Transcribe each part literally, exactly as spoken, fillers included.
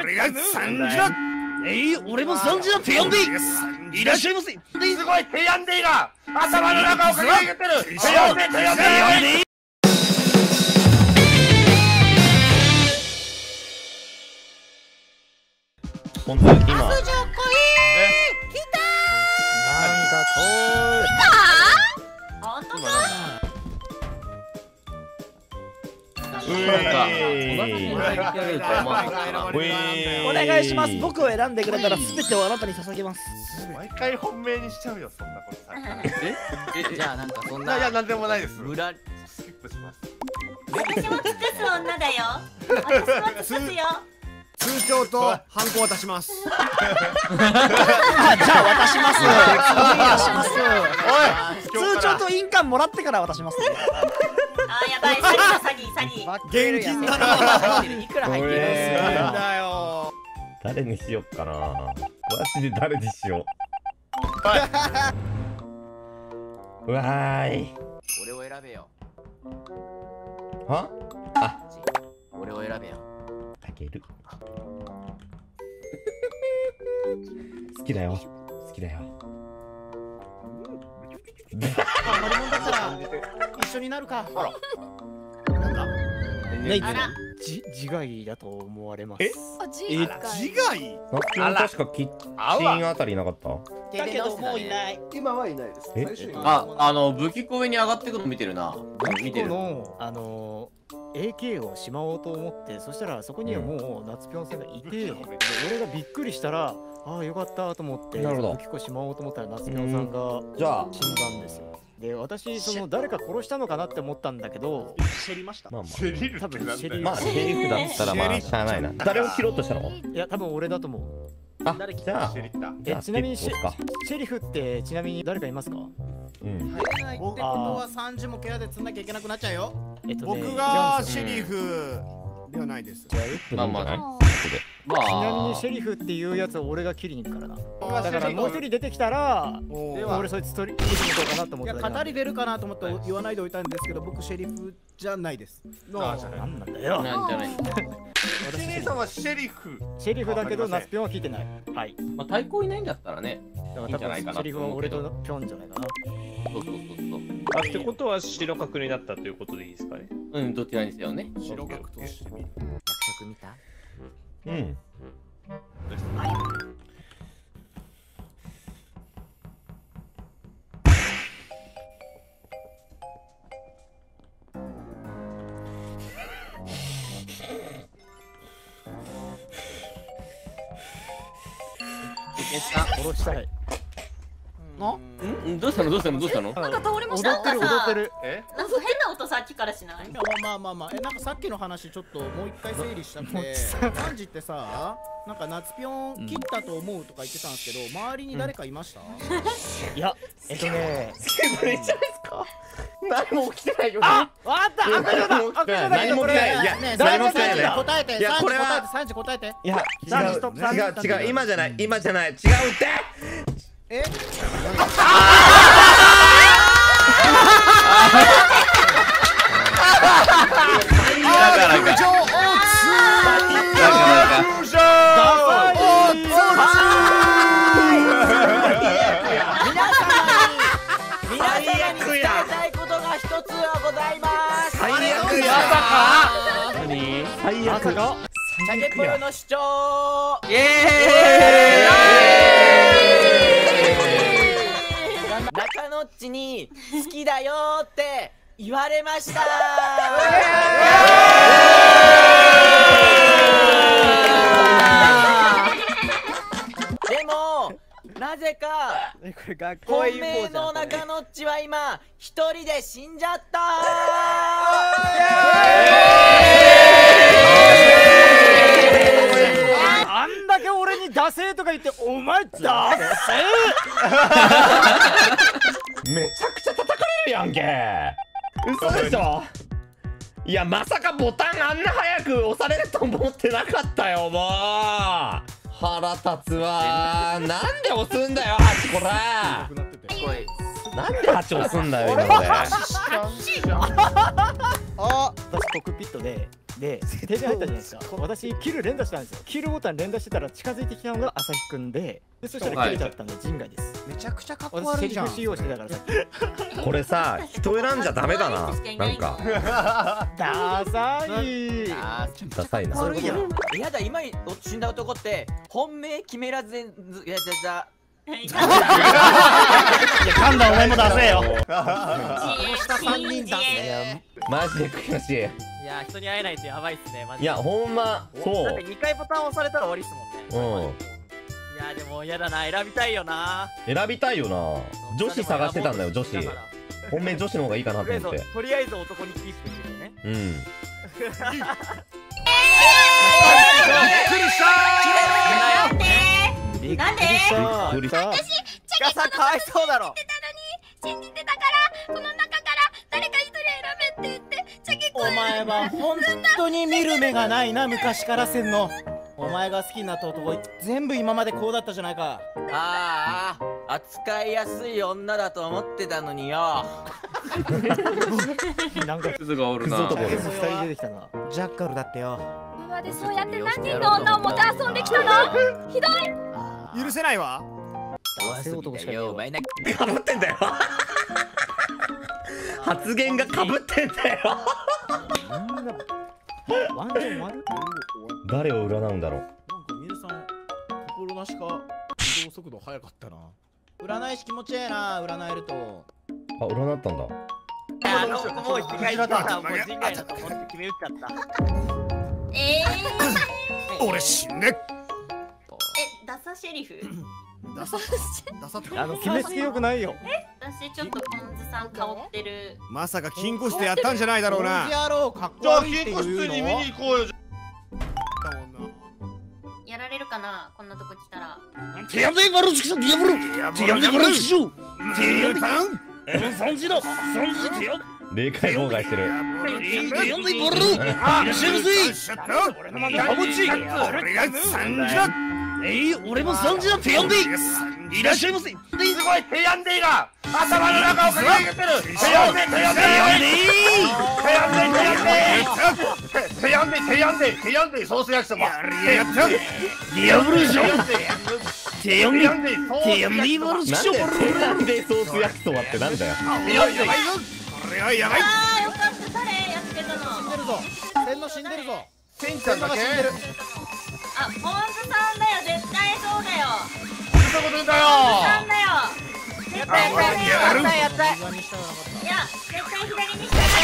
俺が三時だ。えい、俺も三時だって呼んでいい。いらっしゃいませ。すごい提案でいいが頭の中を駆け上げてる。提案で提案でいい。 本当に今。 あそじょこい。来たー。 なんか遠い。 来たー。本当か。 お願いします。僕を選んでくれたら全てをあなたに捧げます。 毎回本命にしちゃうよ、そんなことさ。 ええ、じゃあなんかそんな。 いや、なんでもないです。 裏スキップします。 私も尽くす女だよ。私も尽くすよ。 通帳とハンコ渡します。 あ、じゃあ渡します。渡します。おい、通帳と印鑑もらってから渡します。 あ、やばい、詐欺だ、詐欺、詐欺。 現金だな。 いくら入ってるなんだよ。 誰にしよっかな。マジで誰にしよう。うわーい。 俺を選べよ。 は？あ、 俺を選べよ。 あげる。好きだよ。好きだよ。 マリモンだったら一緒になるか。あら。なんだ。 ね、 あら。 じ自害だと思われます。 え？ あ、じえ、自害？ さっきも確かキッチンあたりなかった？ だけどもういない。 今はいないです。 え最初にあ、あの武器庫上に上がってくの見てるな。見てる。 のあの エーケー をしまおうと思って、そしたらそこにはもう夏ぴょんさんがいて、で俺がびっくりしたら、ああよかったと思ってなるほど武器庫しまおうと思ったら夏ぴょんさんがじゃあ死んだんですよ。で、私その誰か殺したのかなって思ったんだけど、 シェリました。 まあまシェリフ多ってなんだよ。 分シェリあ。まあシェリフだったらまあしゃあないな。誰を切ろうとしたの？ いや多分俺だと思う。 あ、じゃあシェリフだ。 じゃあえ、ちなみにシェ結構か。 シェリフってちなみに誰かいますか？ うん。 入れないってことは三時もケアで釣んなきゃいけなくなっちゃうよ。 えっとね、 僕がシ違うんですよェリフではないです。 まあまあね。 まあ。 ちなみにシェリフっていうやつを俺が切りに行くからな。 あだからもう一人出てきたら、 おーでは俺そいつ取り切りに行こうかなと思いや、 っただけなんで。 語り出るかなと思って言わないでおいたんですけど、僕シェリフじゃないです。 あ、じゃない。 なんなんだよ。 なんじゃない。 私姉さんはシェリフ。 シェリフだけどわかりませんナスピョンは聞いてない。はい。 まあ対抗いないんだったらね。 だからいいんじゃないかな多分シェリフは俺とピョンじゃないかな。 そうそうそうそう。 あってことは白角になったということでいいですかね。 うん、どちらにせよね。 白角としてみる。 役職見た？ うん。 殺したい。 な？ うん、どうしたのどうしたのどうしたの？ なんか通りもした。 踊ってる踊ってる。 え？ なんか変な音さっきからしない？ いや、まあまあまあ、え、なんかさっきの話ちょっともう一回整理したくて、三時ってさ、なんか夏ぴょん切ったと思うとか言ってたんですけど、周りに誰かいました？ いや、えっとね。 それじゃないですか。何も起きてないよ。 あ、わかった。赤色だ。赤色だ。 何も起きてない。いや、 ね、 何も起きてないよ。 答えて、 いや、これは。 三時答えて。 いや、 三時と違う違う違う、今じゃない、今じゃない、違うって。 え？ 最悪よ。 チャゲプルの主張。イエーイ。中野っちに好きだよって言われました。でもなぜか本命の中野っちは今一人で死んじゃった。 あんだけ俺にダセーとか言ってお前ダセーめちゃくちゃ叩かれるやんけ。嘘でしょ。いや、まさかボタンあんな早く押されると思ってなかったよ。もう腹立つわ。なんで押すんだよ、ハチ。こらなんでハチ押すんだよ今俺。 あ、私コックピットでで停電入ったじゃないですか。私キル連打したんですよ。キルボタン連打してたら近づいてきたのが朝日くんで、でそしたら切れちゃったんで陣外です。 めちゃくちゃかっこ私セリ悪いじゃん。 フ使用してたからさっき。 これさ人選んじゃダメだな。なんかダサい。 あダサいな。 悪いやん。やだ、今死んだ男って本命決めらずんずいやじゃじゃいや噛んだお前も出せよ。 下三人出せ。 マジで悔しい。 いや人に会えないとやばいっすねマジで。 いやほんまそう。 にかいボタン押されたら終わりっすもんね。 うん。 いやでも嫌だな、選びたいよな。 選びたいよな。女子探してたんだよ女子。本命女子の方がいいかなと思って。 とりあえず男にキープしてるよね。 うん。 びっくりしたなんでびっなんでくりした。 びっくりした。 チカさんかわいそうだろ。 信じてたからこの中から誰か一人選べって言ってチャキお前は本当に見る目がないな、昔からせんの。お前が好きになった男全部今までこうだったじゃないか。 ああ、扱いやすい女だと思ってたのによ。 なんかクズがおるな。 ふたり出てきたな。 ジャッカルだってよ。 今までそうやって何人の女をもてあそんできたの。ひどい。 許せないわ。 ダセ男しかいないよ。 お前なかぶってんだよ。発言がかぶってんだよ。 みんなワンチャン丸。 誰を占うんだろう。 なんか皆さん心なしか移動速度速かったな。占い師気持ちええな、占えると。 あ、占ったんだ。 あのもう一回したらもう人外だと思って決め打っちゃった。 えー、 俺死んで。 え、ダサシェリフ。 ダサダサってあの決めつけよくないよ。 私ちょっとポンズさん香ってる。 まさか金庫室でやったんじゃないだろうな。やろうかっこじゃあ悪いって金庫いうの。 室に見に行こうよ。 やられるかな、こんなとこ来たら。 手やめバルチキさん、ディアブル。手やめバルチキシュ。手やめバル。三時だ。三時手や。 霊界妨害してる。 手やめバル。いらっしゃいませ。俺の名前はもち。俺が三時だ。えい、俺も三時だ。手やんで。いらっしゃいませ。すごい手やんでいが頭の中を駆け上げてる。手やんで手やんで手やんで手やんで手やんで手やんで手やんでソース焼きそば。 ディアブルでしょ。手やんで手やんでバルチキシュ。 なんでソース焼きそばってなんだよ。 やばいぞこれはやばい。 あー、よかった、誰やってたの。 死んでるぞ。洗脳死んでるぞ。 せんちゃんだけあ、ポンズさんだよ、絶対そうだよ。 そういうこと言うんだよ。 さんだよ。絶対そうだよ。 やるいや、絶対左にしてたよ。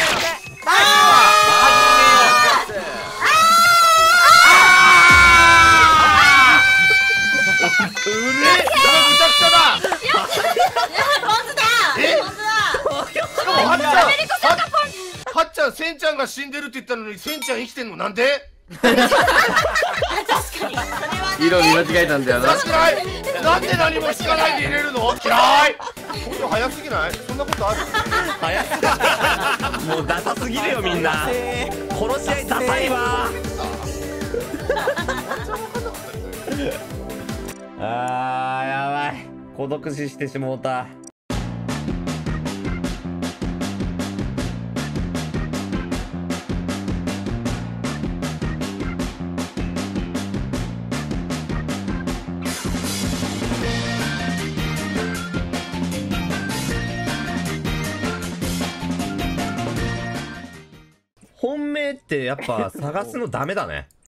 うれえ、むちゃくちゃだ。 ポンズだ。 えポンズだ。 しかもはっちゃんはっちゃん、せんちゃんが死んでるって言ったのにせんちゃん生きてんのなんで？ 確かに、それは色見間違えたんだよな。 嫌い。なんで何も聞かないで入れるの？嫌い。本当早すぎない？そんなことある？ 早すぎ。もうダサすぎるよみんな。この試合ダサいわ。あーやばい。孤独死してしもうた。本命ってやっぱ探すのダメだね。